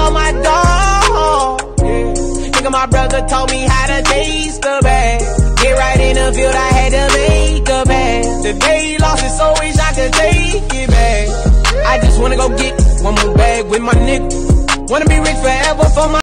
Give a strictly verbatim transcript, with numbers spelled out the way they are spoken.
on my dog. Yeah. Nigga, my brother taught me how to taste the bag. Get right in the field, I had to make a bag. The day he lost it, so wish I could take it back. I just wanna go get one more bag with my nigga. Wanna be rich forever for my